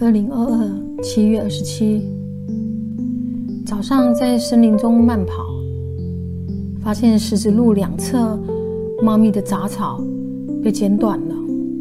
2022 7月27早上在森林中慢跑，发现石子路两侧茂密的杂草被剪短了。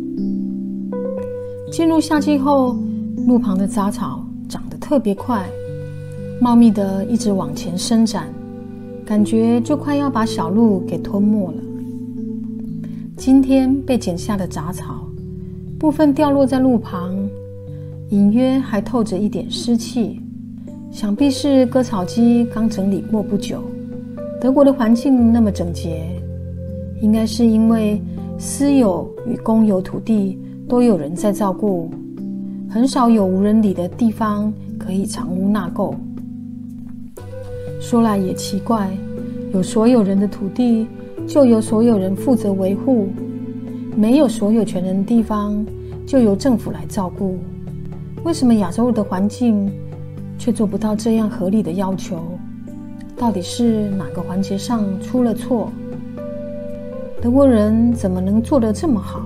进入夏季后，路旁的杂草长得特别快，茂密的一直往前伸展，感觉就快要把小路给吞没了。今天被剪下的杂草部分掉落在路旁，隐约还透着一点湿气，想必是割草机刚整理过不久。德国的环境那么整洁，应该是因为私有与公有土地都有人在照顾，很少有无人理的地方可以藏污纳垢。说来也奇怪，有所有人的土地就由所有人负责维护，没有所有权人的地方就由政府来照顾。为什么亚洲的环境却做不到这样合理的要求？到底是哪个环节上出了错？德国人怎么能做得这么好？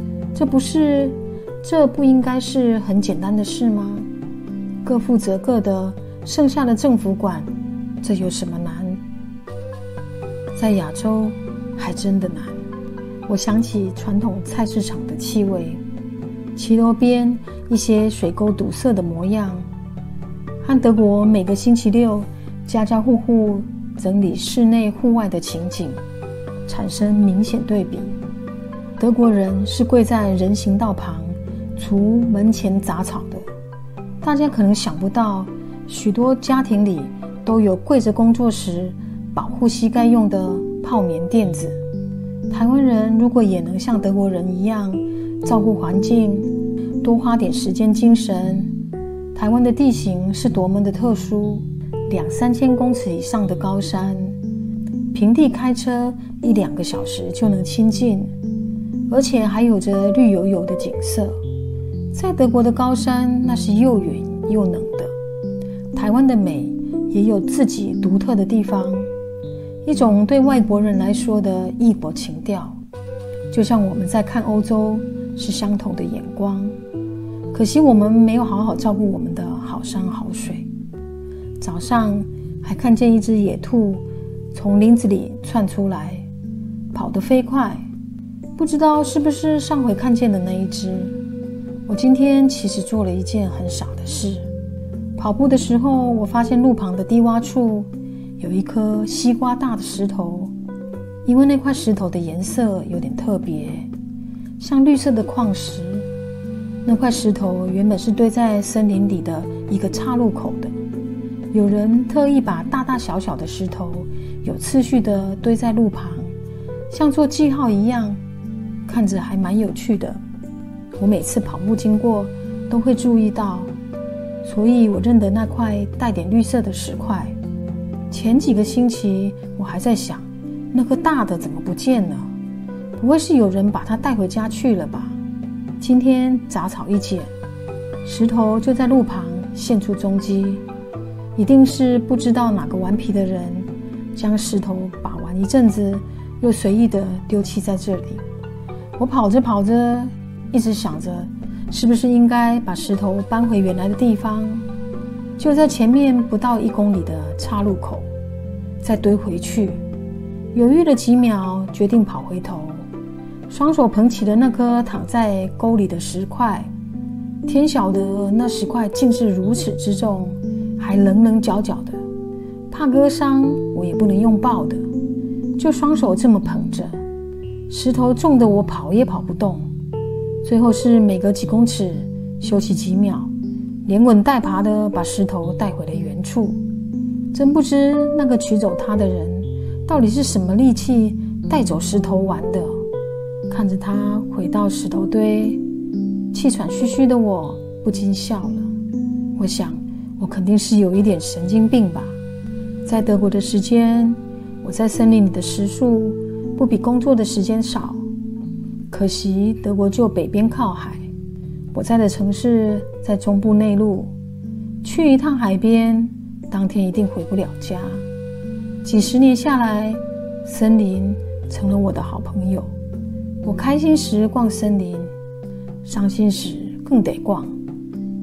这不应该是很简单的事吗？各负责各的，剩下的政府管，这有什么难？在亚洲还真的难。我想起传统菜市场的气味，骑楼边一些水沟堵塞的模样，和德国每个星期六家家户户整理室内户外的情景产生明显对比。德国人是跪在人行道旁除门前杂草的，大家可能想不到，许多家庭里都有跪着工作时保护膝盖用的泡棉垫子。台湾人如果也能像德国人一样照顾环境，多花点时间精神。台湾的地形是多么的特殊，2-3千公尺以上的高山，平地开车1-2个小时就能亲近，而且还有着绿油油的景色。在德国的高山，那是又远又冷的。台湾的美也有自己独特的地方，一种对外国人来说的异国情调，就像我们在看欧洲是相同的眼光。可惜我们没有好好照顾我们的好山好水。早上还看见一只野兔从林子里窜出来，跑得飞快，不知道是不是上回看见的那一只。我今天其实做了一件很傻的事。跑步的时候，我发现路旁的低洼处有一颗西瓜大的石头，因为那块石头的颜色有点特别，像绿色的矿石。那块石头原本是堆在森林里的一个岔路口的，有人特意把大大小小的石头有次序地堆在路旁，像做记号一样，看着还蛮有趣的。我每次跑步经过都会注意到，所以我认得那块带点绿色的石块。前几个星期我还在想，那颗大的怎么不见了？不会是有人把它带回家去了吧？今天杂草一剪，石头就在路旁现出踪迹，一定是不知道哪个顽皮的人将石头把玩一阵子，又随意的丢弃在这里。我跑着跑着，一直想着是不是应该把石头搬回原来的地方，就在前面不到1公里的岔路口再堆回去。犹豫了几秒，决定跑回头，双手捧起了那颗躺在沟里的石块。天晓得那石块竟是如此之重，还棱棱角角的，怕割伤我也不能用抱的，就双手这么捧着。石头重得我跑也跑不动，最后是每隔几公尺休息几秒，连滚带爬的把石头带回了原处。真不知那个取走它的人到底是什么力气带走石头玩的。看着他回到石头堆，气喘吁吁的我不禁笑了。我想我肯定是有一点神经病吧。在德国的时间，我在森林里的时数不比工作的时间少。可惜德国就北边靠海，我在的城市在中部内陆，去一趟海边，当天一定回不了家。几十年下来，森林成了我的好朋友。我开心时逛森林，伤心时更得逛。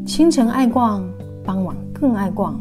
清晨爱逛，傍晚更爱逛。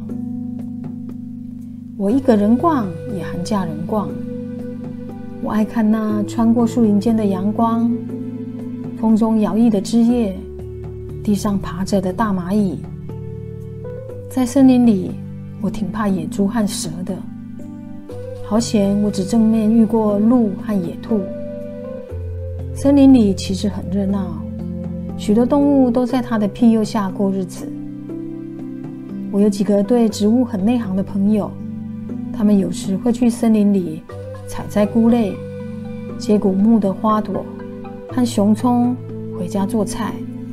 我一个人逛，也含家人逛。我爱看那穿过树林间的阳光，风中摇曳的枝叶，地上爬着的大蚂蚁。在森林里，我挺怕野猪和蛇的。好险，我只正面遇过鹿和野兔。森林里其实很热闹，许多动物都在它的庇佑下过日子。我有几个对植物很内行的朋友，他们有时会去森林里采摘菇类、接古木的花朵和熊葱回家做菜。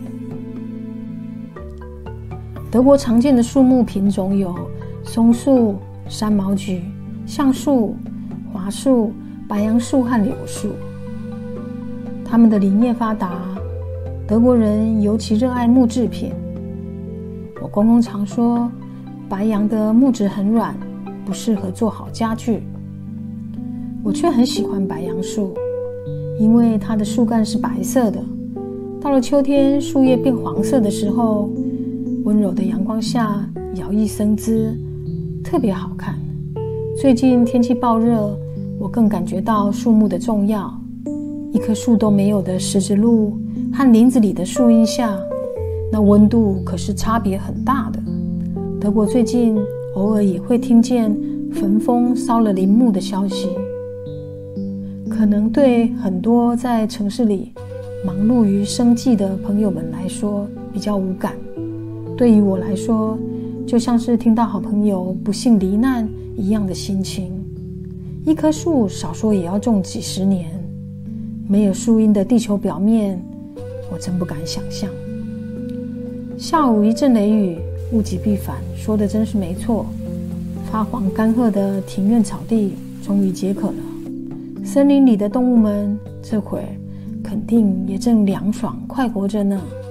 德国常见的树木品种有松树、山毛榉、橡树、桦树、白杨树和柳树。他们的林业发达，德国人尤其热爱木制品。我公公常说，白杨的木质很软，不适合做好家具。我却很喜欢白杨树，因为它的树干是白色的，到了秋天树叶变黄色的时候，温柔的阳光下摇曳生姿，特别好看。最近天气暴热，我更感觉到树木的重要。一棵树都没有的石子路和林子里的树荫下，那温度可是差别很大的。德国最近偶尔也会听见焚风烧了林木的消息，可能对很多在城市里忙碌于生计的朋友们来说比较无感。对于我来说，就像是听到好朋友不幸罹难一样的心情。一棵树少说也要种几十年，没有树荫的地球表面，我真不敢想象。下午一阵雷雨，物极必反，说的真是没错。发黄干涸的庭院草地终于解渴了，森林里的动物们这会儿肯定也正凉爽快活着呢。